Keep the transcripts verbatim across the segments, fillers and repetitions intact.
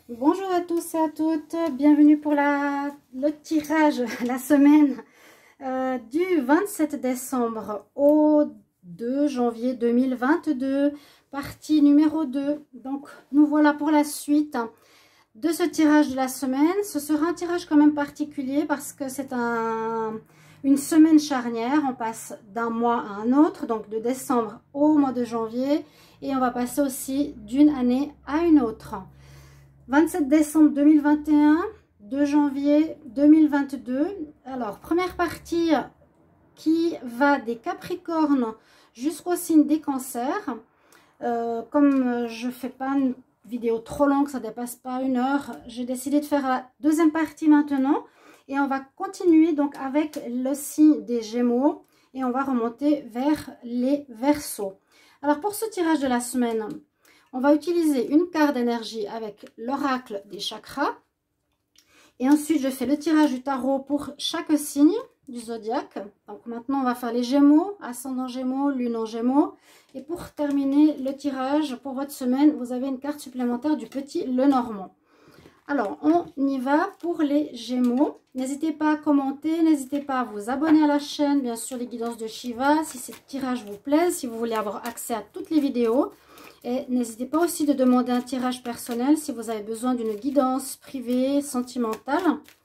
Bonjour à tous et à toutes, bienvenue pour la, le tirage, la semaine euh, du vingt-sept décembre au deux janvier deux mille vingt-deux, partie numéro deux. Donc nous voilà pour la suite de ce tirage de la semaine. Ce sera un tirage quand même particulier parce que c'est un, une semaine charnière. On passe d'un mois à un autre, donc de décembre au mois de janvier, et on va passer aussi d'une année à une autre. vingt-sept décembre deux mille vingt et un, deux janvier deux mille vingt-deux. Alors, première partie qui va des Capricornes jusqu'au signe des Cancers. Euh, comme je ne fais pas une vidéo trop longue, ça ne dépasse pas une heure, j'ai décidé de faire la deuxième partie maintenant. Et on va continuer donc avec le signe des Gémeaux et on va remonter vers les Verseaux. Alors, pour ce tirage de la semaine, on va utiliser une carte d'énergie avec l'oracle des chakras. Et ensuite, je fais le tirage du tarot pour chaque signe du zodiaque. Donc maintenant, on va faire les Gémeaux, ascendant Gémeaux, lune en Gémeaux. Et pour terminer le tirage pour votre semaine, vous avez une carte supplémentaire du petit Lenormand. Alors, on y va pour les Gémeaux. N'hésitez pas à commenter, n'hésitez pas à vous abonner à la chaîne. Bien sûr, les guidances de Shiva, si ce tirage vous plaît, si vous voulez avoir accès à toutes les vidéos. Et n'hésitez pas aussi de demander un tirage personnel si vous avez besoin d'une guidance privée, sentimentale.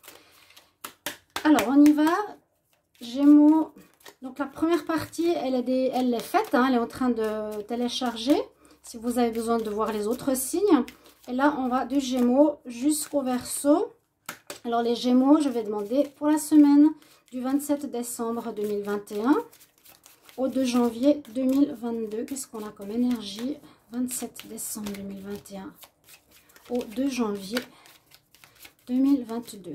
Alors, on y va. Gémeaux. Donc, la première partie, elle est, des, elle est faite. Hein, elle est en train de télécharger. Si vous avez besoin de voir les autres signes. Et là, on va du Gémeaux jusqu'au Verseau. Alors, les Gémeaux, je vais demander pour la semaine du vingt-sept décembre deux mille vingt et un au deux janvier deux mille vingt-deux. Qu'est-ce qu'on a comme énergie? vingt-sept décembre deux mille vingt et un au deux janvier deux mille vingt-deux.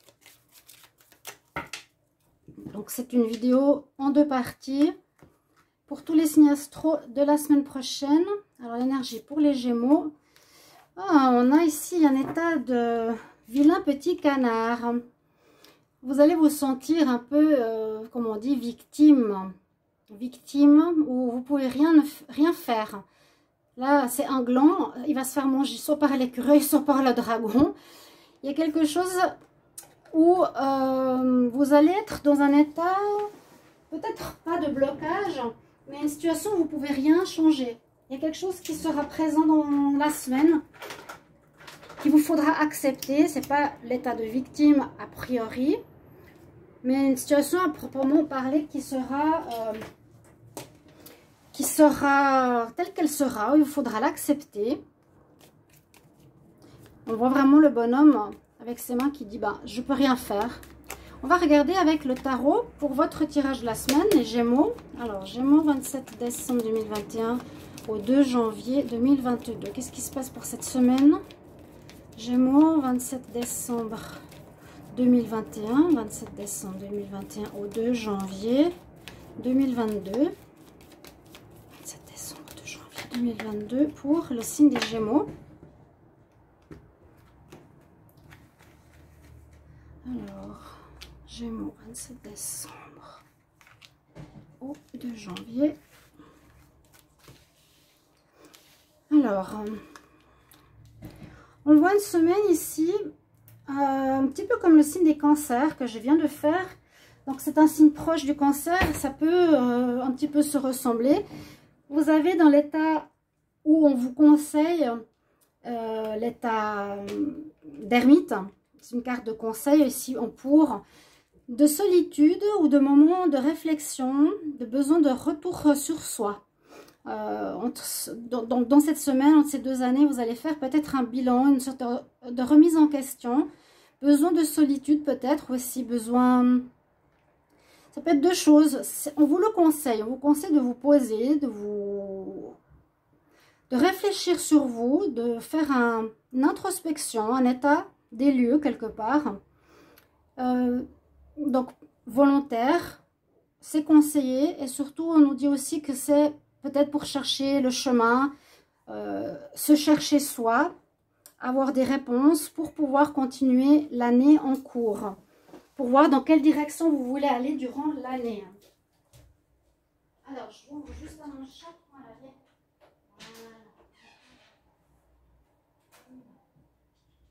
Donc, c'est une vidéo en deux parties pour tous les signes astro de la semaine prochaine. Alors, l'énergie pour les Gémeaux. Ah, on a ici un état de vilain petit canard. Vous allez vous sentir un peu, euh, comme on dit, victime. Victime où vous pouvez rien, rien faire. Là, c'est un gland. Il va se faire manger soit par l'écureuil, soit par le dragon. Il y a quelque chose où euh, vous allez être dans un état, peut-être pas de blocage, mais une situation où vous ne pouvez rien changer. Il y a quelque chose qui sera présent dans la semaine, qu'il vous faudra accepter. Ce n'est pas l'état de victime a priori, mais une situation à proprement parler qui sera, euh, qui sera telle qu'elle sera, où il faudra l'accepter. On voit vraiment le bonhomme avec ses mains qui dit bah, « je ne peux rien faire ». On va regarder avec le tarot pour votre tirage de la semaine, les Gémeaux. Alors, Gémeaux, vingt-sept décembre deux mille vingt et un au deux janvier deux mille vingt-deux. Qu'est-ce qui se passe pour cette semaine? Gémeaux, vingt-sept décembre deux mille vingt et un, vingt-sept décembre deux mille vingt et un au deux janvier deux mille vingt-deux. vingt-sept décembre deux janvier deux mille vingt-deux pour le signe des Gémeaux. Alors, Gémeaux, vingt-sept décembre au deux janvier. Alors, on voit une semaine ici, euh, un petit peu comme le signe des Cancers que je viens de faire. Donc, c'est un signe proche du Cancer, ça peut euh, un petit peu se ressembler. Vous avez dans l'état où on vous conseille, euh, l'état d'ermite. C'est une carte de conseil ici en pour, de solitude ou de moments de réflexion, de besoin de retour sur soi. Euh, entre, dans, dans cette semaine, entre ces deux années, vous allez faire peut-être un bilan, une sorte de, de remise en question. Besoin de solitude peut-être aussi, besoin... Ça peut être deux choses. On vous le conseille, on vous conseille de vous poser, de vous... de réfléchir sur vous, de faire un, une introspection, un état des lieux quelque part. Euh, donc, volontaire, c'est conseillé et surtout, on nous dit aussi que c'est peut-être pour chercher le chemin, euh, se chercher soi, avoir des réponses pour pouvoir continuer l'année en cours, pour voir dans quelle direction vous voulez aller durant l'année. Alors, je ouvre juste un chat pour la vie. Voilà.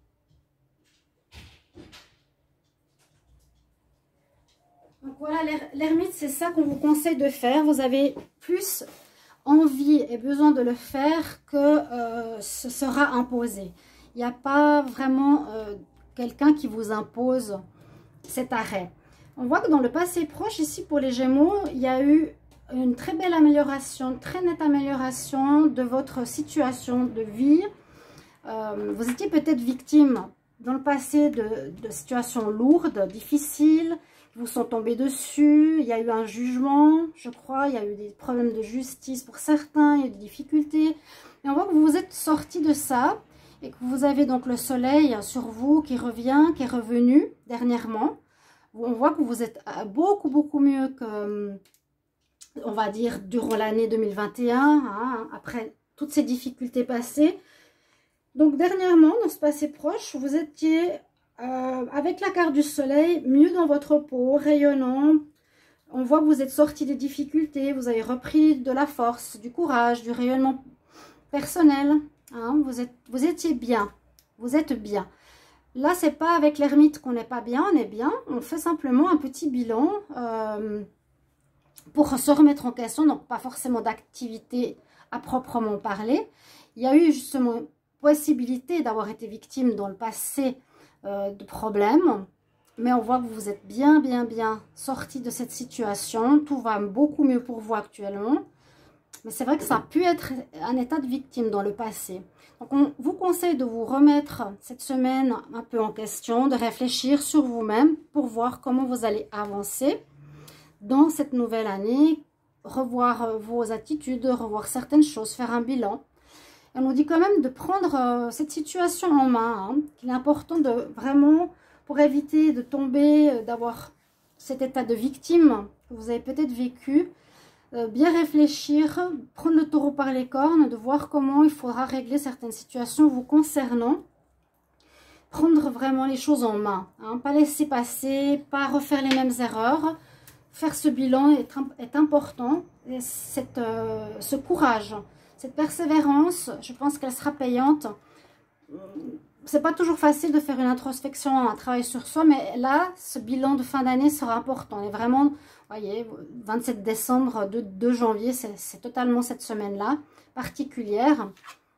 voilà, l'ermite, c'est ça qu'on vous conseille de faire. Vous avez plus envie et besoin de le faire que euh, ce sera imposé. Il n'y a pas vraiment euh, quelqu'un qui vous impose cet arrêt. On voit que dans le passé proche, ici pour les Gémeaux, il y a eu une très belle amélioration, très nette amélioration de votre situation de vie. Euh, vous étiez peut-être victime dans le passé de, de situations lourdes, difficiles, qui vous sont tombés dessus. Il y a eu un jugement, je crois, il y a eu des problèmes de justice pour certains, il y a eu des difficultés. Et on voit que vous vous êtes sorti de ça et que vous avez donc le soleil sur vous qui revient, qui est revenu dernièrement. On voit que vous êtes beaucoup, beaucoup mieux que, on va dire, durant l'année deux mille vingt et un, hein, après toutes ces difficultés passées. Donc, dernièrement, dans ce passé proche, vous étiez, euh, avec la carte du soleil, mieux dans votre peau, rayonnant. On voit que vous êtes sorti des difficultés, vous avez repris de la force, du courage, du rayonnement personnel. Hein, vous, êtes, vous étiez bien, vous êtes bien. Là, c'est pas avec l'ermite qu'on n'est pas bien, on est bien. On fait simplement un petit bilan euh, pour se remettre en question, donc pas forcément d'activité à proprement parler. Il y a eu justement possibilité d'avoir été victime dans le passé euh, de problèmes, mais on voit que vous êtes bien, bien, bien sorti de cette situation. Tout va beaucoup mieux pour vous actuellement. Mais c'est vrai que ça a pu être un état de victime dans le passé. Donc, on vous conseille de vous remettre cette semaine un peu en question, de réfléchir sur vous-même pour voir comment vous allez avancer dans cette nouvelle année, revoir vos attitudes, revoir certaines choses, faire un bilan. Et on nous dit quand même de prendre euh, cette situation en main, hein, qu'il est important de vraiment, pour éviter de tomber, euh, d'avoir cet état de victime que vous avez peut-être vécu, euh, bien réfléchir, prendre le taureau par les cornes, de voir comment il faudra régler certaines situations vous concernant, prendre vraiment les choses en main, hein, pas laisser passer, pas refaire les mêmes erreurs, faire ce bilan est, est important, et cette, euh, ce courage. Cette persévérance, je pense qu'elle sera payante. C'est pas toujours facile de faire une introspection, un travail sur soi, mais là, ce bilan de fin d'année sera important. Et vraiment, voyez, vingt-sept décembre, deux janvier, c'est totalement cette semaine-là, particulière.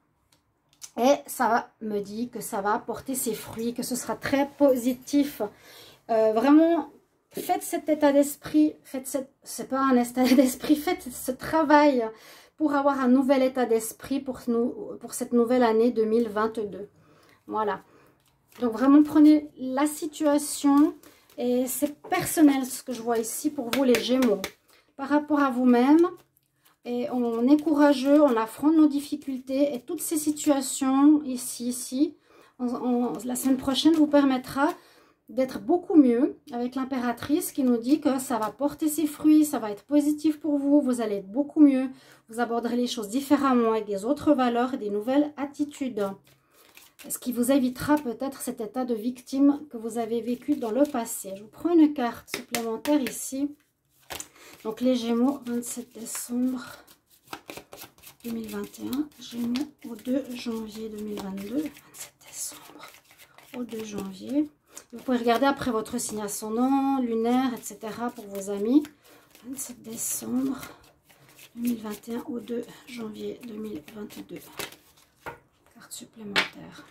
Et ça me dit que ça va porter ses fruits, que ce sera très positif. Euh, vraiment, faites cet état d'esprit, faites cette, c'est pas un état d'esprit, faites ce travail pour avoir un nouvel état d'esprit pour, nous, pour cette nouvelle année deux mille vingt-deux. Voilà. Donc vraiment prenez la situation et c'est personnel ce que je vois ici pour vous les Gémeaux. Par rapport à vous-même, et on est courageux, on affronte nos difficultés et toutes ces situations ici, ici, on, on, la semaine prochaine vous permettra d'être beaucoup mieux avec l'impératrice qui nous dit que ça va porter ses fruits, ça va être positif pour vous, vous allez être beaucoup mieux, vous aborderez les choses différemment avec des autres valeurs et des nouvelles attitudes. Ce qui vous évitera peut-être cet état de victime que vous avez vécu dans le passé. Je vous prends une carte supplémentaire ici. Donc les Gémeaux, vingt-sept décembre deux mille vingt et un, Gémeaux au deux janvier deux mille vingt-deux, vingt-sept décembre au deux janvier. Vous pouvez regarder après votre signe ascendant, lunaire, et cetera pour vos amis. vingt-sept décembre deux mille vingt et un au deux janvier deux mille vingt-deux. Carte supplémentaire.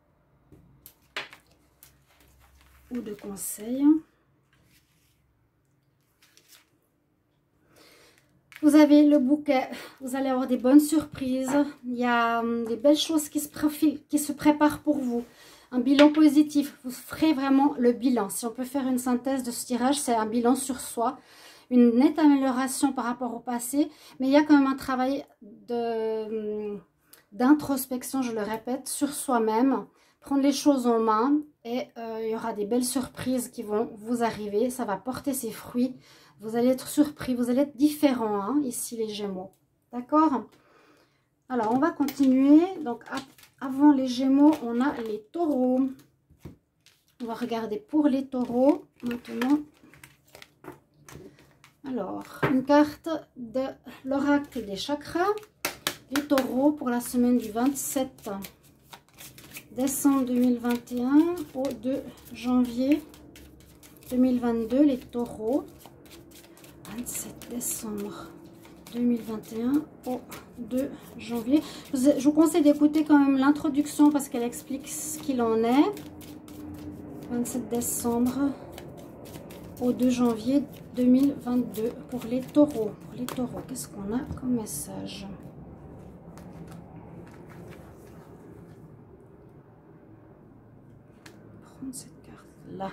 Ou de conseils. Vous avez le bouquet, vous allez avoir des bonnes surprises. Il y a des belles choses qui se, qui se préparent pour vous. Un bilan positif, vous ferez vraiment le bilan. Si on peut faire une synthèse de ce tirage, c'est un bilan sur soi. Une nette amélioration par rapport au passé. Mais il y a quand même un travail d'introspection, je le répète, sur soi-même. Prendre les choses en main et euh, il y aura des belles surprises qui vont vous arriver. Ça va porter ses fruits. Vous allez être surpris, vous allez être différent, hein, ici les Gémeaux. D'accord? Alors, on va continuer. Donc, avant les Gémeaux, on a les Taureaux. On va regarder pour les Taureaux maintenant. Alors, une carte de l'oracle des chakras. Les Taureaux pour la semaine du vingt-sept décembre deux mille vingt et un au deux janvier deux mille vingt-deux. Les Taureaux. vingt-sept décembre deux mille vingt et un au deux janvier. Je vous, je vous conseille d'écouter quand même l'introduction parce qu'elle explique ce qu'il en est. vingt-sept décembre au deux janvier deux mille vingt-deux pour les taureaux. Pour les taureaux, qu'est-ce qu'on a comme message? Prendre cette carte-là.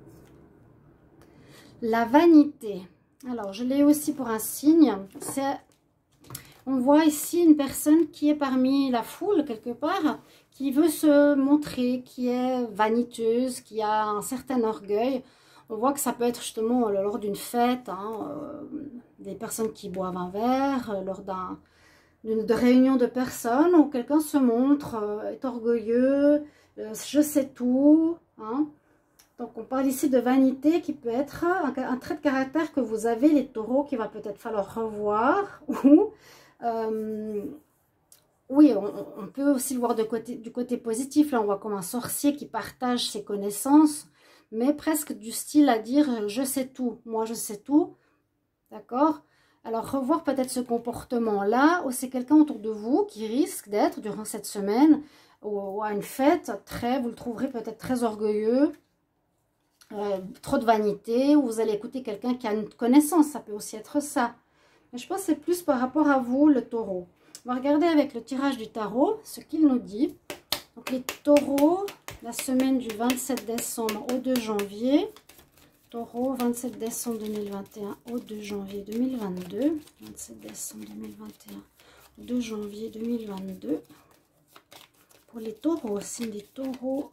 La vanité. Alors, je l'ai aussi pour un signe. C'est, on voit ici une personne qui est parmi la foule, quelque part, qui veut se montrer, qui est vaniteuse, qui a un certain orgueil. On voit que ça peut être justement lors d'une fête, hein, euh, des personnes qui boivent un verre, euh, lors d'un, d'une de réunion de personnes, où quelqu'un se montre, euh, est orgueilleux, euh, je sais tout, hein. Donc, on parle ici de vanité qui peut être un, un trait de caractère que vous avez, les taureaux, qu'il va peut-être falloir revoir. Ou, euh, oui, on, on peut aussi le voir de côté, du côté positif. Là, on voit comme un sorcier qui partage ses connaissances, mais presque du style à dire « je sais tout, moi je sais tout ». D'accord? Alors, revoir peut-être ce comportement-là, ou c'est quelqu'un autour de vous qui risque d'être, durant cette semaine, ou, ou à une fête, très, vous le trouverez peut-être très orgueilleux. Euh, trop de vanité, ou vous allez écouter quelqu'un qui a une connaissance, ça peut aussi être ça. Mais je pense que c'est plus par rapport à vous, le taureau. On va regarder avec le tirage du tarot ce qu'il nous dit. Donc les taureaux, la semaine du vingt-sept décembre au deux janvier. Taureau, vingt-sept décembre deux mille vingt et un au deux janvier deux mille vingt-deux. vingt-sept décembre deux mille vingt et un au deux janvier deux mille vingt-deux. Pour les taureaux, c'est des taureaux.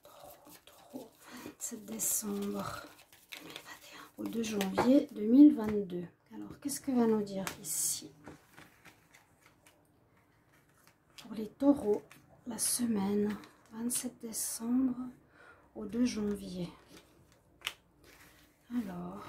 sept décembre deux mille vingt et un au deux janvier deux mille vingt-deux. Alors, qu'est-ce que va nous dire ici? Pour les taureaux, la semaine vingt-sept décembre au deux janvier. Alors,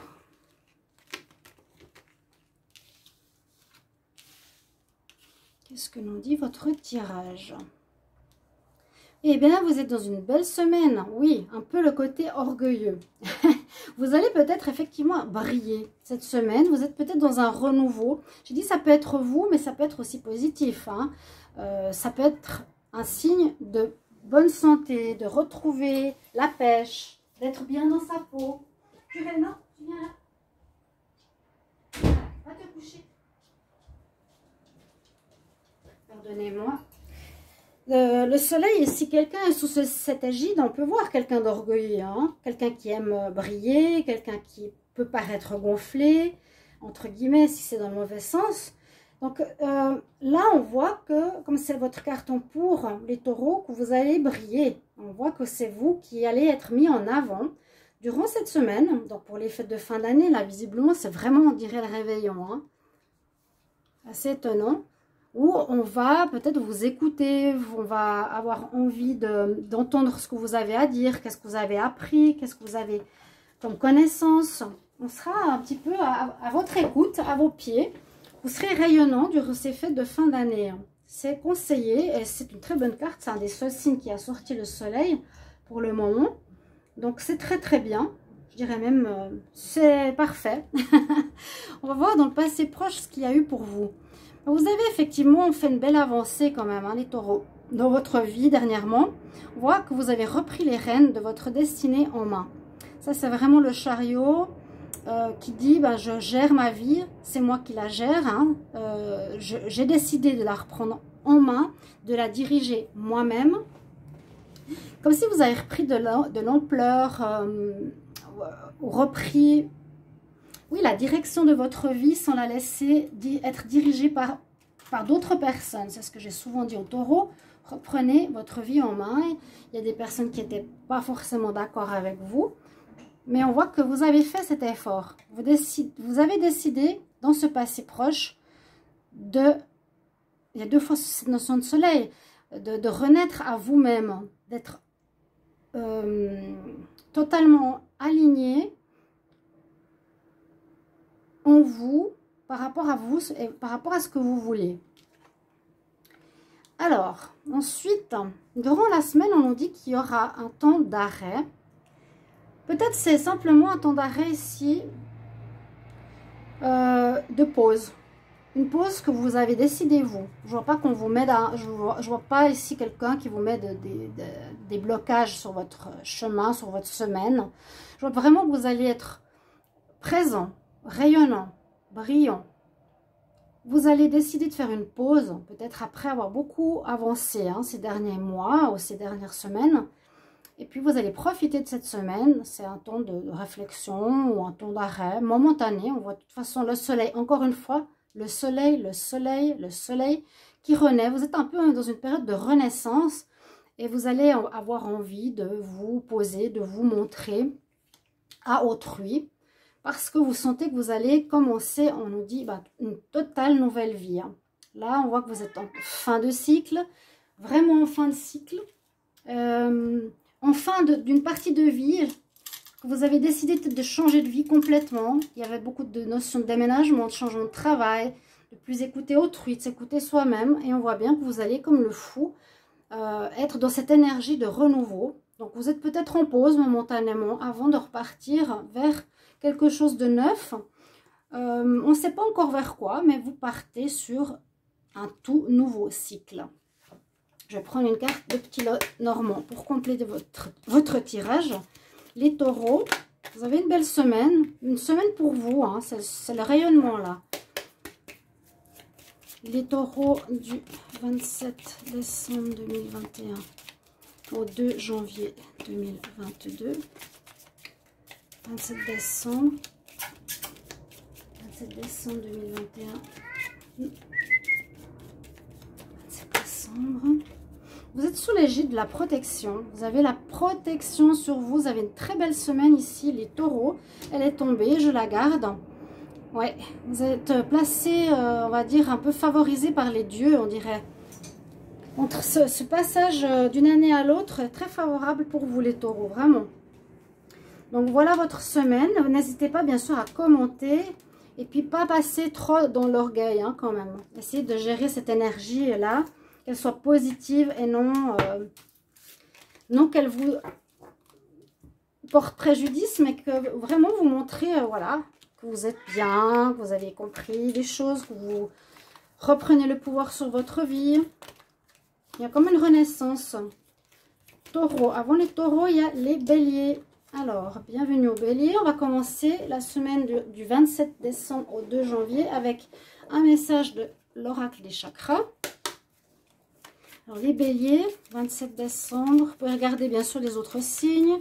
qu'est-ce que nous dit votre tirage? Eh bien, vous êtes dans une belle semaine. Oui, un peu le côté orgueilleux. Vous allez peut-être effectivement briller cette semaine. Vous êtes peut-être dans un renouveau. J'ai dit ça peut être vous, mais ça peut être aussi positif. Hein. Euh, ça peut être un signe de bonne santé, de retrouver la pêche, d'être bien dans sa peau. Purée, non, tu viens là. Va te coucher. Pardonnez-moi. Le, le soleil, si quelqu'un est sous ce, cette égide, on peut voir quelqu'un d'orgueilleux, hein? Quelqu'un qui aime briller, quelqu'un qui peut paraître gonflé, entre guillemets, si c'est dans le mauvais sens. Donc euh, là, on voit que, comme c'est votre carton pour les taureaux, que vous allez briller. On voit que c'est vous qui allez être mis en avant durant cette semaine. Donc pour les fêtes de fin d'année, là, visiblement, c'est vraiment, on dirait, le réveillon. Hein? Assez étonnant. Où on va peut-être vous écouter, on va avoir envie de, d'entendre ce que vous avez à dire, qu'est-ce que vous avez appris, qu'est-ce que vous avez comme connaissance. On sera un petit peu à, à votre écoute, à vos pieds. Vous serez rayonnant durant ces fêtes de fin d'année. C'est conseillé et c'est une très bonne carte. C'est un des seuls signes qui a sorti le soleil pour le moment. Donc c'est très très bien. Je dirais même euh, c'est parfait. On va voir dans le passé proche ce qu'il y a eu pour vous. Vous avez effectivement fait une belle avancée quand même, hein, les taureaux, dans votre vie dernièrement. On voit que vous avez repris les rênes de votre destinée en main. Ça, c'est vraiment le chariot euh, qui dit bah, « je gère ma vie, c'est moi qui la gère. Hein. Euh, j'ai décidé de la reprendre en main, de la diriger moi-même. » Comme si vous avez repris de l'ampleur, euh, repris... Oui, la direction de votre vie sans la laisser être dirigée par, par d'autres personnes. C'est ce que j'ai souvent dit au taureau. Reprenez votre vie en main. Il y a des personnes qui n'étaient pas forcément d'accord avec vous. Mais on voit que vous avez fait cet effort. Vous, décide, vous avez décidé, dans ce passé proche, de... Il y a deux fois cette notion de soleil. De, de renaître à vous-même. D'être euh, totalement aligné en vous, par rapport à vous et par rapport à ce que vous voulez. Alors, ensuite, durant la semaine, on nous dit qu'il y aura un temps d'arrêt. Peut-être c'est simplement un temps d'arrêt ici euh, de pause. Une pause que vous avez décidé vous. Je vois pas qu'on vous met dans, je vois, je vois pas ici quelqu'un qui vous met de, de, de, des blocages sur votre chemin, sur votre semaine. Je vois vraiment que vous allez être présent, rayonnant, brillant. Vous allez décider de faire une pause, peut-être après avoir beaucoup avancé hein, ces derniers mois ou ces dernières semaines. Et puis vous allez profiter de cette semaine. C'est un temps de réflexion ou un temps d'arrêt momentané. On voit de toute façon le soleil, encore une fois, le soleil, le soleil, le soleil qui renaît. Vous êtes un peu dans une période de renaissance et vous allez avoir envie de vous poser, de vous montrer à autrui parce que vous sentez que vous allez commencer, on nous dit, bah, une totale nouvelle vie. Hein. Là, on voit que vous êtes en fin de cycle, vraiment en fin de cycle, euh, en fin d'une partie de vie. Vous avez décidé de changer de vie complètement. Il y avait beaucoup de notions de déménagement, de changement de travail, de plus écouter autrui, de s'écouter soi-même. Et on voit bien que vous allez, comme le fou, euh, être dans cette énergie de renouveau. Donc vous êtes peut-être en pause momentanément avant de repartir vers quelque chose de neuf. Euh, on ne sait pas encore vers quoi, mais vous partez sur un tout nouveau cycle. Je vais prendre une carte de petit lot normand pour compléter votre, votre tirage. Les taureaux, vous avez une belle semaine, une semaine pour vous, hein, c'est le rayonnement là. Les taureaux du vingt-sept décembre deux mille vingt et un au deux janvier deux mille vingt-deux. vingt-sept décembre, vingt-sept décembre deux mille vingt et un. vingt-sept décembre. Vous êtes sous l'égide de la protection. Vous avez la protection sur vous. Vous avez une très belle semaine ici, les taureaux. Elle est tombée, je la garde. Ouais, vous êtes placé, euh, on va dire, un peu favorisé par les dieux, on dirait. Entre ce, ce passage d'une année à l'autre est très favorable pour vous, les taureaux, vraiment. Donc voilà votre semaine. N'hésitez pas, bien sûr, à commenter. Et puis, pas passer trop dans l'orgueil, hein, quand même. Essayez de gérer cette énergie-là. Qu'elle soit positive et non, euh, non qu'elle vous porte préjudice, mais que vraiment vous montrez, euh, voilà, que vous êtes bien, que vous avez compris des choses, que vous reprenez le pouvoir sur votre vie. Il y a comme une renaissance. Taureau. Avant les taureaux, il y a les béliers. Alors, bienvenue aux béliers. On va commencer la semaine du, du vingt-sept décembre au deux janvier avec un message de l'oracle des chakras. Alors, les béliers, vingt-sept décembre. Vous pouvez regarder bien sûr les autres signes.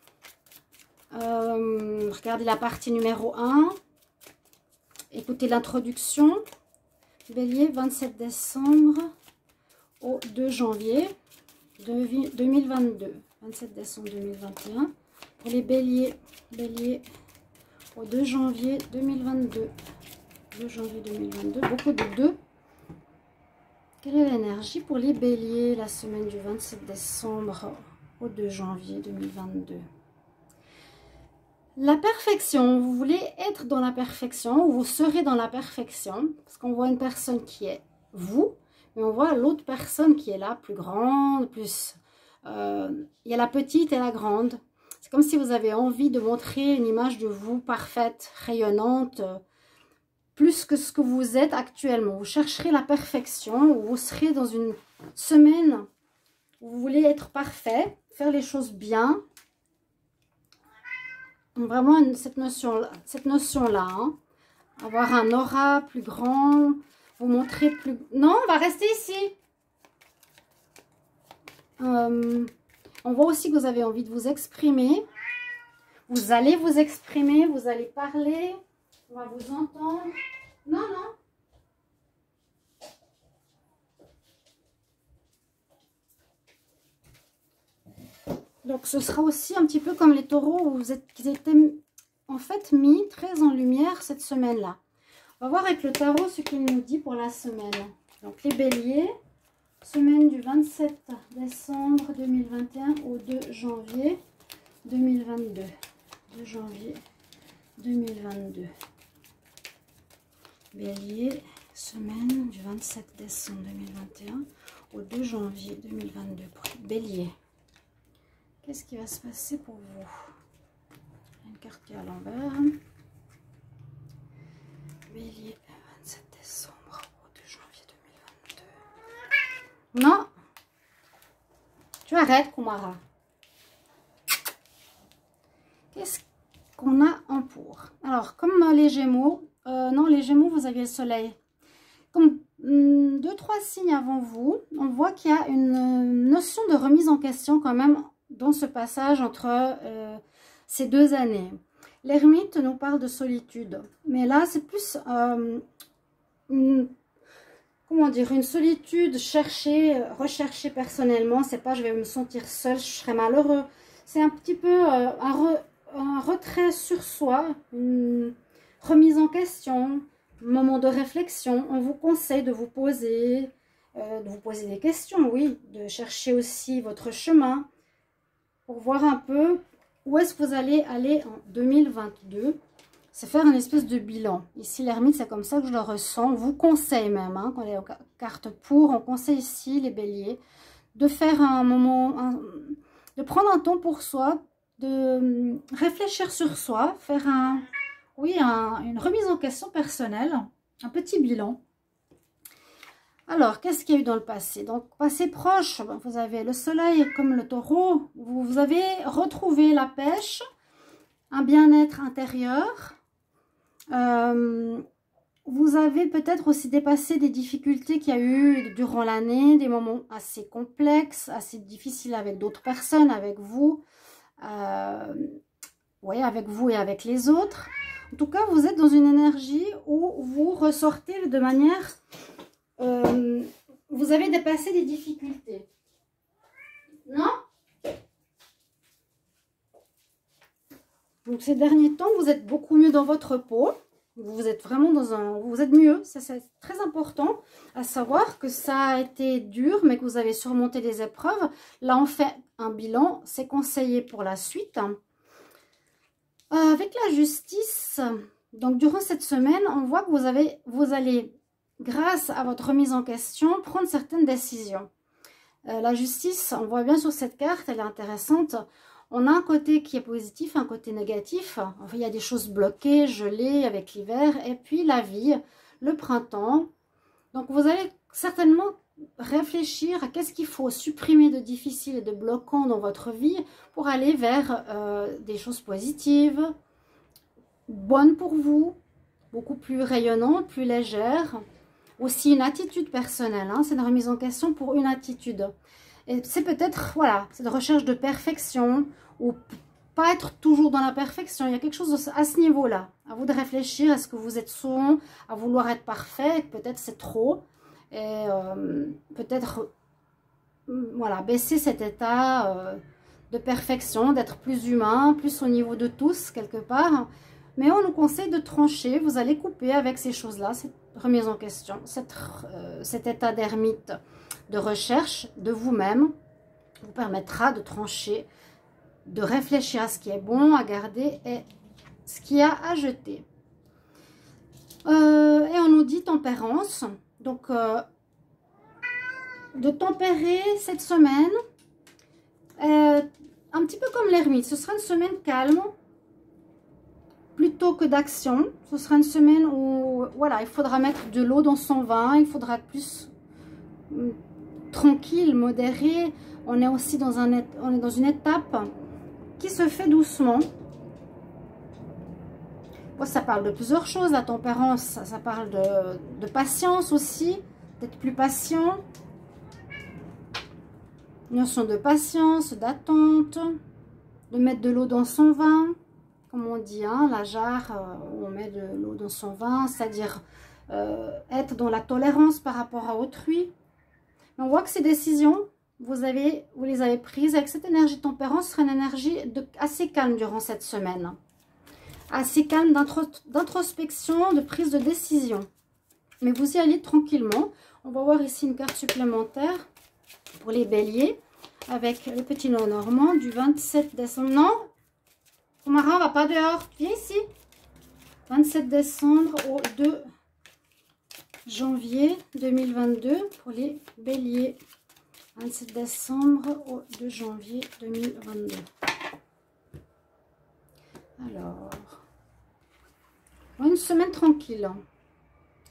Euh, regardez la partie numéro un. Écoutez l'introduction. Bélier, vingt-sept décembre au deux janvier deux mille vingt-deux. vingt-sept décembre deux mille vingt et un. Pour les béliers, béliers au deux janvier deux mille vingt-deux. deux janvier deux mille vingt-deux. Beaucoup de deux. Quelle est l'énergie pour les béliers la semaine du vingt-sept décembre au deux janvier deux mille vingt-deux? La perfection, vous voulez être dans la perfection, ou vous serez dans la perfection, parce qu'on voit une personne qui est vous, mais on voit l'autre personne qui est là, plus grande, plus... Euh, il y a la petite et la grande. C'est comme si vous avez envie de montrer une image de vous parfaite, rayonnante, plus que ce que vous êtes actuellement. Vous chercherez la perfection, ou vous serez dans une semaine où vous voulez être parfait, faire les choses bien. Vraiment cette notion-là, cette notion-là, hein. Avoir un aura plus grand, vous montrer plus... Non, on va rester ici. Euh, on voit aussi que vous avez envie de vous exprimer. Vous allez vous exprimer, vous allez parler. On va vous entendre. Non, non. Donc, ce sera aussi un petit peu comme les taureaux où vous êtes, qui étaient en fait mis très en lumière cette semaine-là. On va voir avec le tarot ce qu'il nous dit pour la semaine. Donc, les béliers, semaine du vingt-sept décembre deux mille vingt et un au deux janvier deux mille vingt-deux. deux janvier deux mille vingt-deux. Bélier, semaine du vingt-sept décembre deux mille vingt et un au deux janvier deux mille vingt-deux. Pour les béliers. Qu'est-ce qui va se passer pour vous? Une carte qui est à l'envers. Bélier, vingt-sept décembre au deux janvier deux mille vingt-deux. Non. Tu arrêtes, Kumara. Qu'est-ce qu'on a en pour? Alors, comme les Gémeaux, euh, non, les Gémeaux, vous aviez le soleil. Comme hum, deux, trois signes avant vous, on voit qu'il y a une notion de remise en question quand même dans ce passage entre euh, ces deux années. L'ermite nous parle de solitude, mais là, c'est plus, euh, une, comment dire, une solitude cherchée, recherchée personnellement. C'est pas je vais me sentir seule, je serai malheureux. C'est un petit peu euh, un re, un retrait sur soi, une remise en question, un moment de réflexion. On vous conseille de vous poser, euh, de vous poser des questions, oui, de chercher aussi votre chemin pour voir un peu où est-ce que vous allez aller en deux mille vingt-deux. C'est faire une espèce de bilan. Ici, l'ermite, c'est comme ça que je le ressens. On vous conseille même, hein, quand on est aux cartes pour, on conseille ici, les béliers, de faire un moment, un, de prendre un temps pour soi, de réfléchir sur soi, faire un, oui, un, une remise en question personnelle, un petit bilan. Alors, qu'est-ce qu'il y a eu dans le passé? Donc, passé proche, vous avez le soleil comme le taureau, vous, vous avez retrouvé la pêche, un bien-être intérieur, euh, vous avez peut-être aussi dépassé des difficultés qu'il y a eu durant l'année, des moments assez complexes, assez difficiles avec d'autres personnes, avec vous, euh, oui, avec vous et avec les autres. En tout cas, vous êtes dans une énergie où vous ressortez de manière... Euh, vous avez dépassé des difficultés. Non? Donc, ces derniers temps, vous êtes beaucoup mieux dans votre peau. Vous êtes vraiment dans un... Vous êtes mieux. Ça, c'est très important à savoir que ça a été dur, mais que vous avez surmonté les épreuves. Là, on fait un bilan. C'est conseillé pour la suite. Euh, avec la justice, donc durant cette semaine, on voit que vous, avez, vous allez... grâce à votre remise en question, prendre certaines décisions. Euh, la justice, on voit bien sur cette carte, elle est intéressante. On a un côté qui est positif, un côté négatif. Enfin, il y a des choses bloquées, gelées avec l'hiver. Et puis la vie, le printemps. Donc vous allez certainement réfléchir à qu'est-ce qu'il faut supprimer de difficile et de bloquant dans votre vie pour aller vers euh, des choses positives, bonnes pour vous, beaucoup plus rayonnantes, plus légères. Aussi une attitude personnelle, hein, c'est une remise en question pour une attitude. Et c'est peut-être, voilà, c'est de recherche de perfection ou pas être toujours dans la perfection. Il y a quelque chose à ce niveau-là. À vous de réfléchir, est-ce que vous êtes souvent à vouloir être parfait? Peut-être c'est trop. Et euh, peut-être, voilà, baisser cet état euh, de perfection, d'être plus humain, plus au niveau de tous, quelque part. Mais on nous conseille de trancher. Vous allez couper avec ces choses-là, cette remise en question, cette, euh, cet état d'ermite de recherche de vous-même vous permettra de trancher, de réfléchir à ce qui est bon à garder et ce qu'il y a à jeter. Euh, et on nous dit tempérance. Donc, euh, de tempérer cette semaine, euh, un petit peu comme l'ermite. Ce sera une semaine calme, plutôt que d'action. Ce sera une semaine où, voilà, il faudra mettre de l'eau dans son vin. Il faudra être plus euh, tranquille, modéré. On est aussi dans, un, on est dans une étape qui se fait doucement. Bon, ça parle de plusieurs choses, la tempérance. Ça, ça parle de, de patience aussi, d'être plus patient. Une notion de patience, d'attente, de mettre de l'eau dans son vin. Comme on dit, hein, la jarre euh, où on met de l'eau dans son vin, c'est-à-dire euh, être dans la tolérance par rapport à autrui. Mais on voit que ces décisions, vous, avez, vous les avez prises avec cette énergie de tempérance, ce sera une énergie de, assez calme durant cette semaine. Assez calme d'introspection, de prise de décision. Mais vous y allez tranquillement. On va voir ici une carte supplémentaire pour les béliers avec le petit nom normand du vingt-sept décembre. Non, Kumara, on va pas dehors. Viens ici. vingt-sept décembre au deux janvier deux mille vingt-deux pour les béliers. vingt-sept décembre au deux janvier deux mille vingt-deux. Alors, une semaine tranquille.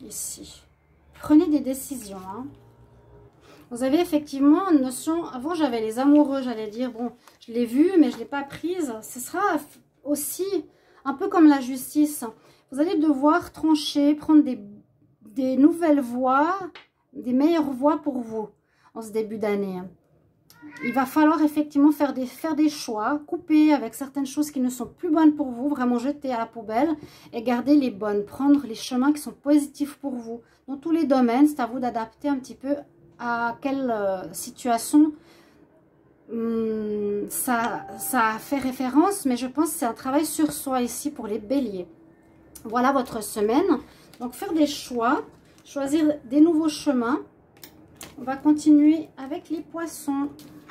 ici. Prenez des décisions. Hein. Vous avez effectivement une notion... Avant, j'avais les amoureux, j'allais dire, bon, je l'ai vu, mais je ne l'ai pas prise. Ce sera aussi un peu comme la justice. Vous allez devoir trancher, prendre des, des nouvelles voies, des meilleures voies pour vous en ce début d'année. Il va falloir effectivement faire des, faire des choix, couper avec certaines choses qui ne sont plus bonnes pour vous, vraiment jeter à la poubelle et garder les bonnes, prendre les chemins qui sont positifs pour vous. Dans tous les domaines, c'est à vous d'adapter un petit peu à quelle euh, situation hum, ça, ça fait référence, mais je pense que c'est un travail sur soi ici pour les béliers. Voilà votre semaine. Donc faire des choix, choisir des nouveaux chemins. On va continuer avec les poissons.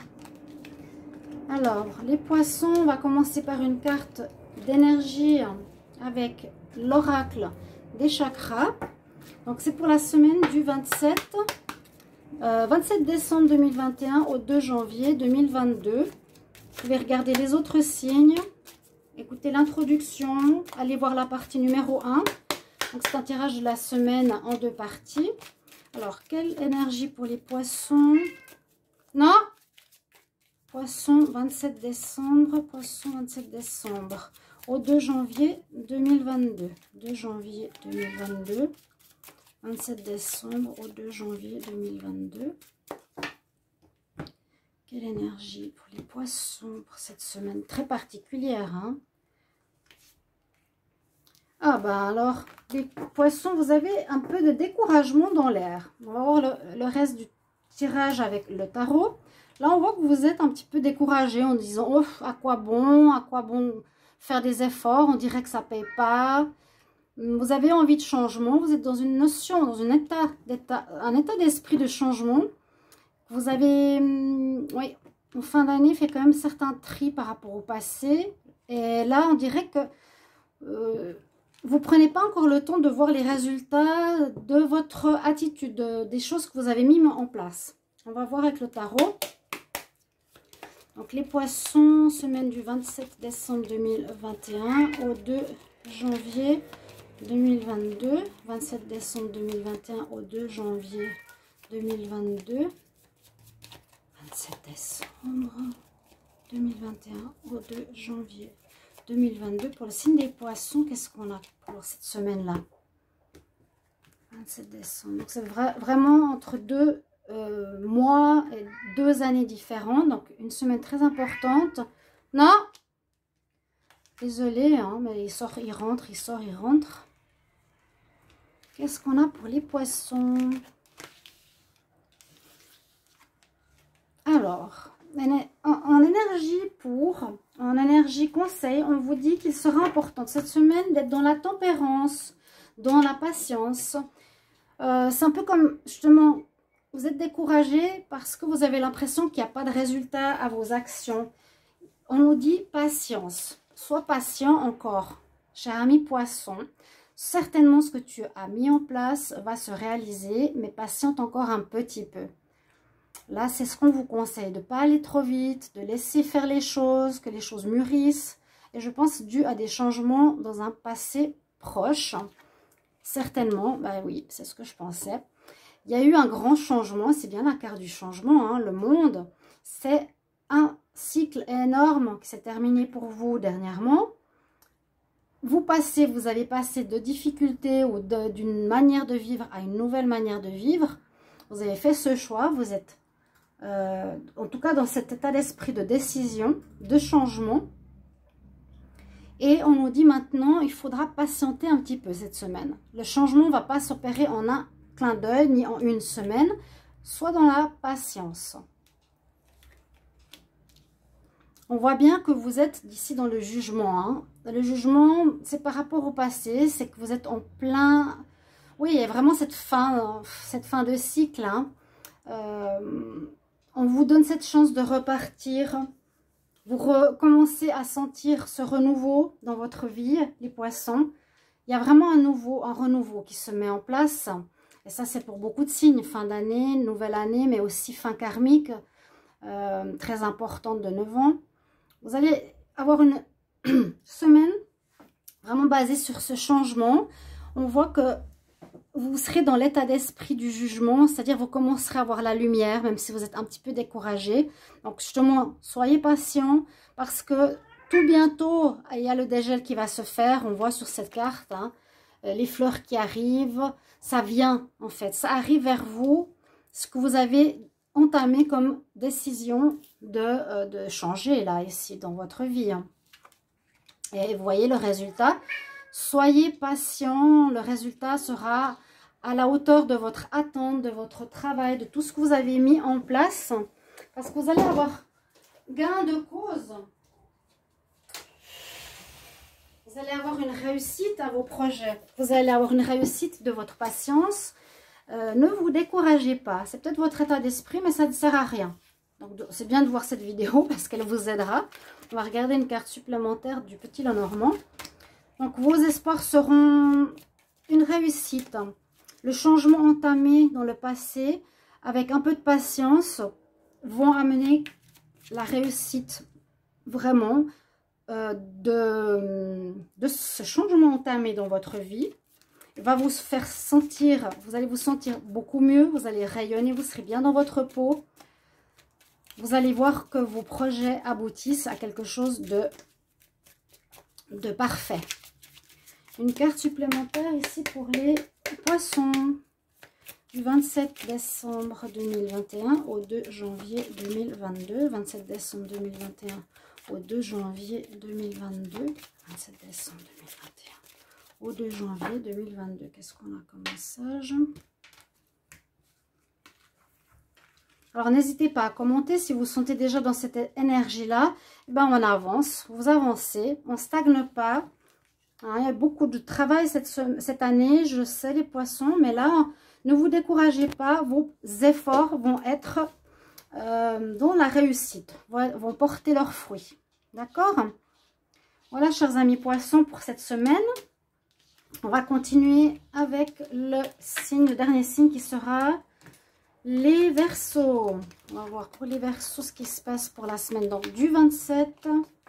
Alors, les poissons, on va commencer par une carte d'énergie avec l'oracle des chakras. Donc, c'est pour la semaine du vingt-sept, euh, vingt-sept décembre deux mille vingt et un au deux janvier deux mille vingt-deux. Vous pouvez regarder les autres signes, écouter l'introduction, allez voir la partie numéro un. Donc, c'est un tirage de la semaine en deux parties. Alors, quelle énergie pour les poissons? Non? Poisson, vingt-sept décembre. Poisson, vingt-sept décembre. Au deux janvier deux mille vingt-deux. deux janvier deux mille vingt-deux. vingt-sept décembre au deux janvier deux mille vingt-deux. Quelle énergie pour les poissons pour cette semaine très particulière, hein? Ah bah alors, les poissons, vous avez un peu de découragement dans l'air. On va voir le, le reste du tirage avec le tarot. Là, on voit que vous êtes un petit peu découragé en disant « Oh, à quoi bon? À quoi bon faire des efforts? On dirait que ça ne paye pas. » Vous avez envie de changement. Vous êtes dans une notion, dans un état, état, un état d'esprit de changement. Vous avez, oui, en fin d'année, fait quand même certains tris par rapport au passé. Et là, on dirait que... Euh, vous ne prenez pas encore le temps de voir les résultats de votre attitude, de, des choses que vous avez mis en place. On va voir avec le tarot. Donc les poissons, semaine du vingt-sept décembre deux mille vingt et un au deux janvier deux mille vingt-deux. vingt-sept décembre deux mille vingt et un au deux janvier deux mille vingt-deux. vingt-sept décembre deux mille vingt et un au deux janvier deux mille vingt-deux. Pour le signe des poissons, qu'est-ce qu'on a pour cette semaine-là? vingt-sept décembre. Donc, c'est vra vraiment entre deux euh, mois et deux années différentes. Donc, une semaine très importante. Non! Désolée, hein, mais il sort, il rentre, il sort, il rentre. Qu'est-ce qu'on a pour les poissons? Alors... En, en énergie pour, en énergie conseil, on vous dit qu'il sera important cette semaine d'être dans la tempérance, dans la patience. Euh, c'est un peu comme, justement, vous êtes découragé parce que vous avez l'impression qu'il n'y a pas de résultat à vos actions. On nous dit patience. Sois patient encore, cher ami poisson. Certainement, ce que tu as mis en place va se réaliser, mais patiente encore un petit peu. Là, c'est ce qu'on vous conseille, de ne pas aller trop vite, de laisser faire les choses, que les choses mûrissent. Et je pense dû à des changements dans un passé proche. Certainement, bah oui, c'est ce que je pensais. Il y a eu un grand changement, c'est bien la carte du changement, hein, le monde. C'est un cycle énorme qui s'est terminé pour vous dernièrement. Vous passez, vous avez passé de difficultés ou d'une manière de vivre à une nouvelle manière de vivre. Vous avez fait ce choix, vous êtes... Euh, en tout cas dans cet état d'esprit de décision, de changement. Et on nous dit maintenant, il faudra patienter un petit peu cette semaine. Le changement ne va pas s'opérer en un clin d'œil, ni en une semaine. Soit dans la patience. On voit bien que vous êtes d'ici dans le jugement. Hein. Le jugement, c'est par rapport au passé, c'est que vous êtes en plein... Oui, il y a vraiment cette fin, cette fin de cycle, hein. Euh, on vous donne cette chance de repartir. Vous recommencez à sentir ce renouveau dans votre vie, les poissons. Il y a vraiment un nouveau, un renouveau qui se met en place. Et ça, c'est pour beaucoup de signes. Fin d'année, nouvelle année, mais aussi fin karmique, euh, très importante de neuf ans. Vous allez avoir une semaine vraiment basée sur ce changement. On voit que vous serez dans l'état d'esprit du jugement, c'est-à-dire vous commencerez à voir la lumière, même si vous êtes un petit peu découragé. Donc justement, soyez patient parce que tout bientôt, il y a le dégel qui va se faire. On voit sur cette carte, hein, les fleurs qui arrivent, ça vient en fait, ça arrive vers vous, ce que vous avez entamé comme décision de, euh, de changer là, ici, dans votre vie. Hein. Et vous voyez le résultat. Soyez patient, le résultat sera à la hauteur de votre attente, de votre travail, de tout ce que vous avez mis en place. Parce que vous allez avoir gain de cause. Vous allez avoir une réussite à vos projets. Vous allez avoir une réussite de votre patience. Euh, ne vous découragez pas. C'est peut-être votre état d'esprit, mais ça ne sert à rien. Donc, c'est bien de voir cette vidéo parce qu'elle vous aidera. On va regarder une carte supplémentaire du Petit Lenormand. Donc, vos espoirs seront une réussite. Le changement entamé dans le passé, avec un peu de patience, vont amener la réussite vraiment euh, de, de ce changement entamé dans votre vie. Il va vous faire sentir, vous allez vous sentir beaucoup mieux, vous allez rayonner, vous serez bien dans votre peau. Vous allez voir que vos projets aboutissent à quelque chose de, de parfait. Une carte supplémentaire ici pour les poissons. Du vingt-sept décembre deux mille vingt et un au deux janvier deux mille vingt-deux. vingt-sept décembre deux mille vingt et un au deux janvier deux mille vingt-deux. vingt-sept décembre deux mille vingt et un au deux janvier deux mille vingt-deux. Qu'est-ce qu'on a comme message? Alors, n'hésitez pas à commenter si vous sentez déjà dans cette énergie-là. Eh ben, on avance, vous avancez, on ne stagne pas. Hein, il y a beaucoup de travail cette, cette année, je sais les poissons, mais là, ne vous découragez pas. Vos efforts vont être euh, dans la réussite, vont porter leurs fruits. D'accord? Voilà, chers amis poissons, pour cette semaine. On va continuer avec le signe, le dernier signe qui sera les Verseaux. On va voir pour les Verseaux ce qui se passe pour la semaine. Donc du vingt-sept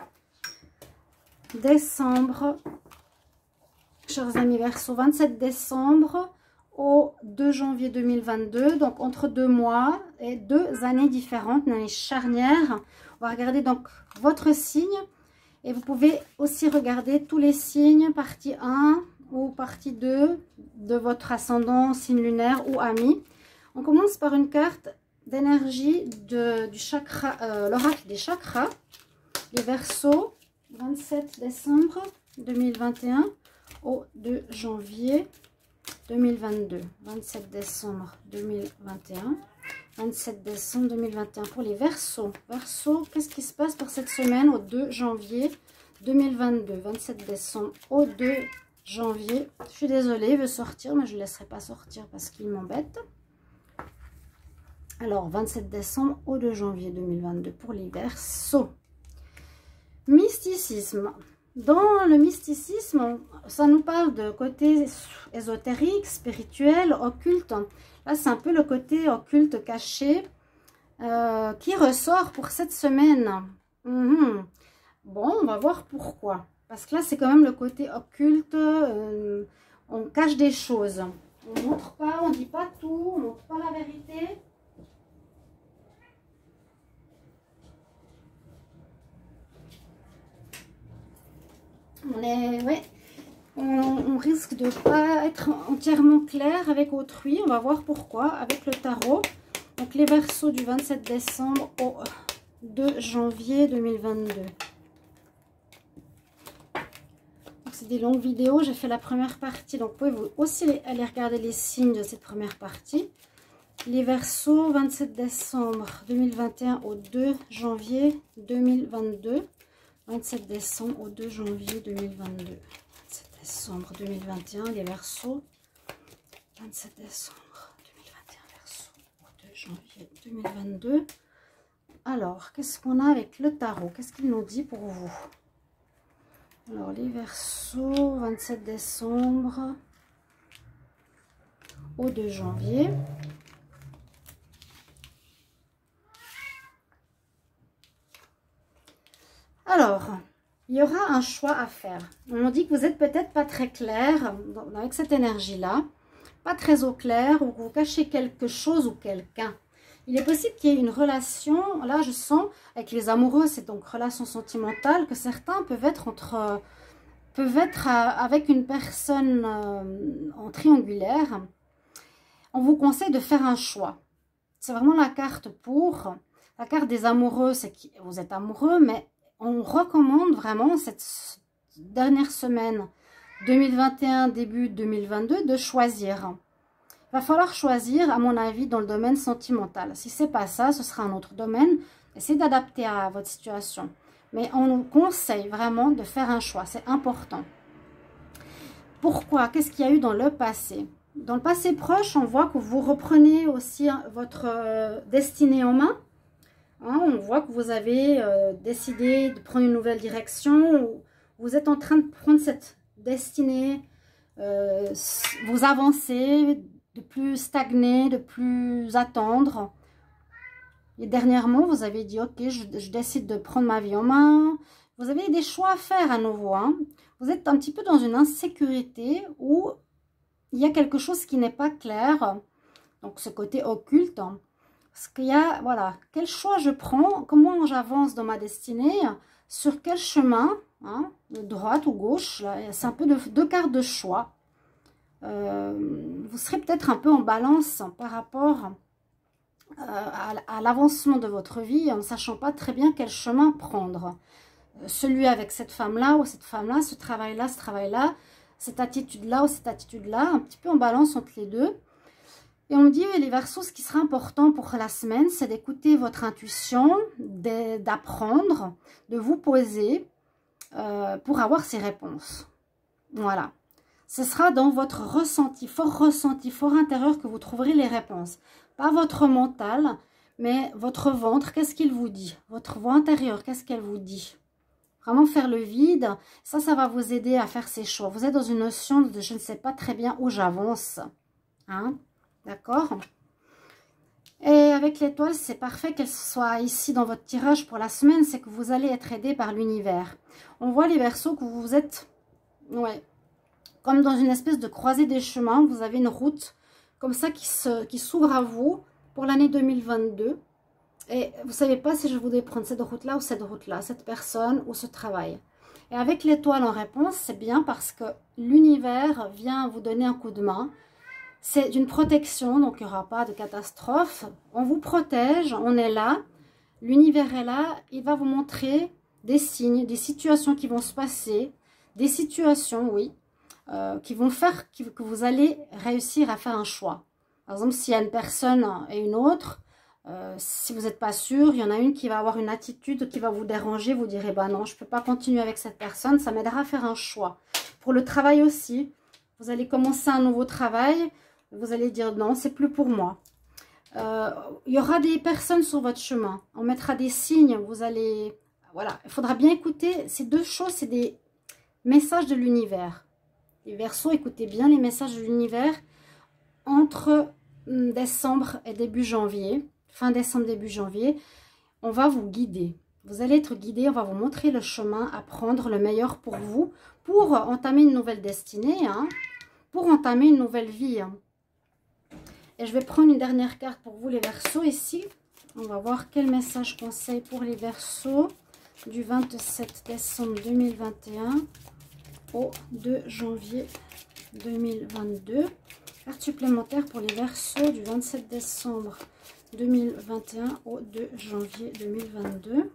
décembre, chers amis Verseaux, vingt-sept décembre au deux janvier deux mille vingt-deux. Donc entre deux mois et deux années différentes, une année charnière. On va regarder donc votre signe. Et vous pouvez aussi regarder tous les signes, partie un ou partie deux de votre ascendant, signe lunaire ou ami. On commence par une carte d'énergie du chakra, euh, l'oracle des chakras, les Verseaux, vingt-sept décembre deux mille vingt et un au deux janvier deux mille vingt-deux. vingt-sept décembre deux mille vingt et un, vingt-sept décembre deux mille vingt et un pour les Verseaux. Verseaux, qu'est-ce qui se passe pour cette semaine au deux janvier deux mille vingt-deux? vingt-sept décembre au deux janvier. Je suis désolée, il veut sortir, mais je ne le laisserai pas sortir parce qu'il m'embête. Alors, vingt-sept décembre au deux janvier deux mille vingt-deux pour les Verseaux. Mysticisme. Dans le mysticisme, ça nous parle de côté ésotérique, spirituel, occulte. Là, c'est un peu le côté occulte caché euh, qui ressort pour cette semaine. Mmh. Bon, on va voir pourquoi. Parce que là, c'est quand même le côté occulte. Euh, on cache des choses. On ne montre pas, on ne dit pas tout, on ne montre pas la vérité. On, est, ouais, on, on risque de ne pas être entièrement clair avec autrui. On va voir pourquoi avec le tarot. Donc les Verseaux du vingt-sept décembre au deux janvier deux mille vingt-deux. C'est des longues vidéos. J'ai fait la première partie. Donc vous pouvez vous aussi aller regarder les signes de cette première partie. Les Verseaux, vingt-sept décembre deux mille vingt et un au deux janvier deux mille vingt-deux. vingt-sept décembre au deux janvier deux mille vingt-deux. vingt-sept décembre deux mille vingt et un, les Verseaux. vingt-sept décembre deux mille vingt et un, Verseaux au deux janvier deux mille vingt-deux. Alors, qu'est-ce qu'on a avec le tarot? Qu'est-ce qu'il nous dit pour vous? Alors, les Verseaux, vingt-sept décembre au deux janvier. Alors, il y aura un choix à faire. On dit que vous n'êtes peut-être pas très clair avec cette énergie-là. pas très au clair ou que vous cachez quelque chose ou quelqu'un. Il est possible qu'il y ait une relation, là je sens, avec les amoureux, c'est donc relation sentimentale, que certains peuvent être entre, peuvent être avec une personne en triangulaire. On vous conseille de faire un choix. C'est vraiment la carte pour, la carte des amoureux, c'est que vous êtes amoureux, mais on recommande vraiment cette dernière semaine deux mille vingt et un, début deux mille vingt-deux, de choisir. Il va falloir choisir, à mon avis, dans le domaine sentimental. Si ce n'est pas ça, ce sera un autre domaine. Essayez d'adapter à votre situation. Mais on nous conseille vraiment de faire un choix. C'est important. Pourquoi? Qu'est-ce qu'il y a eu dans le passé? Dans le passé proche, on voit que vous reprenez aussi votre euh, destinée en main. Hein, on voit que vous avez euh, décidé de prendre une nouvelle direction. Vous êtes en train de prendre cette destinée. Euh, vous avancez, de plus stagner, de plus attendre. Et dernièrement, vous avez dit, ok, je, je décide de prendre ma vie en main. Vous avez des choix à faire à nouveau. Hein. Vous êtes un petit peu dans une insécurité où il y a quelque chose qui n'est pas clair. Donc, ce côté occulte. Parce qu'il y a, voilà, quel choix je prends, comment j'avance dans ma destinée, sur quel chemin, hein, droite ou gauche. C'est un peu de, deux cartes de choix. Euh, vous serez peut-être un peu en balance par rapport euh, à, à l'avancement de votre vie, en ne sachant pas très bien quel chemin prendre. Euh, celui avec cette femme-là ou cette femme-là, ce travail-là, ce travail-là, cette attitude-là ou cette attitude-là, un petit peu en balance entre les deux. Et on dit, les Verseaux, ce qui sera important pour la semaine, c'est d'écouter votre intuition, d'apprendre, de vous poser euh, pour avoir ces réponses. Voilà. Ce sera dans votre ressenti, fort ressenti, fort intérieur que vous trouverez les réponses. Pas votre mental, mais votre ventre, qu'est-ce qu'il vous dit? Votre voix intérieure, qu'est-ce qu'elle vous dit? Vraiment faire le vide, ça, ça va vous aider à faire ces choix. Vous êtes dans une notion de je ne sais pas très bien où j'avance. Hein? D'accord? Et avec l'étoile, c'est parfait qu'elle soit ici dans votre tirage pour la semaine. C'est que vous allez être aidé par l'univers. On voit les Verseaux que vous êtes... Ouais. Comme dans une espèce de croisée des chemins, vous avez une route comme ça qui se, qui s'ouvre à vous pour l'année deux mille vingt-deux. Et vous ne savez pas si je voudrais prendre cette route-là ou cette route-là, cette personne ou ce travail. Et avec l'étoile en réponse, c'est bien parce que l'univers vient vous donner un coup de main. C'est une protection, donc il n'y aura pas de catastrophe. On vous protège, on est là. L'univers est là, il va vous montrer des signes, des situations qui vont se passer. Des situations, oui. Euh, qui vont faire que vous allez réussir à faire un choix. Par exemple, s'il y a une personne et une autre, euh, si vous n'êtes pas sûr, il y en a une qui va avoir une attitude qui va vous déranger, vous direz, bah non, je ne peux pas continuer avec cette personne, ça m'aidera à faire un choix. Pour le travail aussi, vous allez commencer un nouveau travail, vous allez dire, non, c'est plus pour moi. Euh, il y aura des personnes sur votre chemin, on mettra des signes, vous allez... Voilà, il faudra bien écouter, ces deux choses, c'est des messages de l'univers. Les Verseaux, écoutez bien les messages de l'univers entre décembre et début janvier, fin décembre, début janvier, on va vous guider. Vous allez être guidé, on va vous montrer le chemin à prendre, le meilleur pour vous, pour entamer une nouvelle destinée, hein, pour entamer une nouvelle vie. Hein. Et je vais prendre une dernière carte pour vous, les Verseaux, ici. On va voir quel message conseil pour les Verseaux du vingt-sept décembre deux mille vingt et un. Au deux janvier deux mille vingt-deux. Carte supplémentaire pour les Verseaux du vingt-sept décembre deux mille vingt et un au deux janvier deux mille vingt-deux.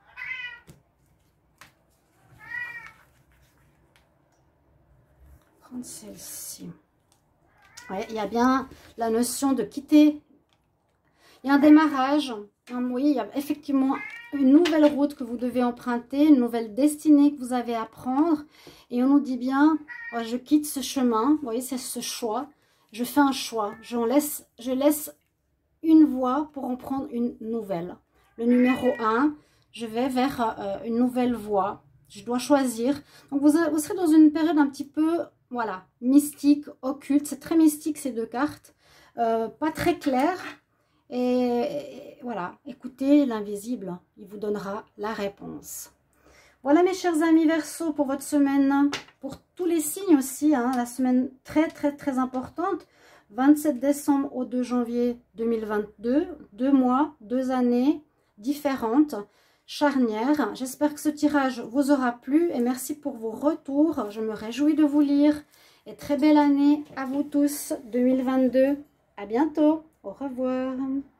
Prendre celle-ci. Ouais, il y a bien la notion de quitter. Il y a un démarrage. Hein, oui, il y a effectivement une nouvelle route que vous devez emprunter, une nouvelle destinée que vous avez à prendre. Et on nous dit bien, ouais, je quitte ce chemin. Vous voyez, c'est ce choix. Je fais un choix. Je laisse, je laisse une voie pour en prendre une nouvelle. Le numéro un, je vais vers euh, une nouvelle voie. Je dois choisir. Donc, vous, vous serez dans une période un petit peu, voilà, mystique, occulte. C'est très mystique, ces deux cartes. Euh, pas très clair. Et, et voilà, écoutez l'invisible, il vous donnera la réponse. Voilà mes chers amis Verseaux pour votre semaine, pour tous les signes aussi, hein, la semaine très très très importante. vingt-sept décembre au deux janvier deux mille vingt-deux. Deux mois, deux années différentes, charnières. J'espère que ce tirage vous aura plu et merci pour vos retours. Je me réjouis de vous lire. Et très belle année à vous tous deux mille vingt-deux. À bientôt. Au revoir.